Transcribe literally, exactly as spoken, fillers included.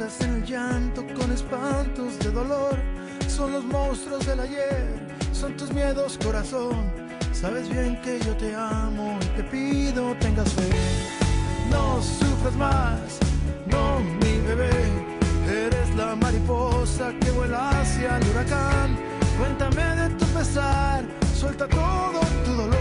pierdas en el llanto con espantos de dolor. Son los monstruos del ayer, son tus miedos, corazón. Sabes bien que yo te amo y te pido tengas fe. No sufras más, no mi bebé. Eres la mariposa que vuela hacia el huracán. Cuéntame de tu pesar, suelta todo tu dolor.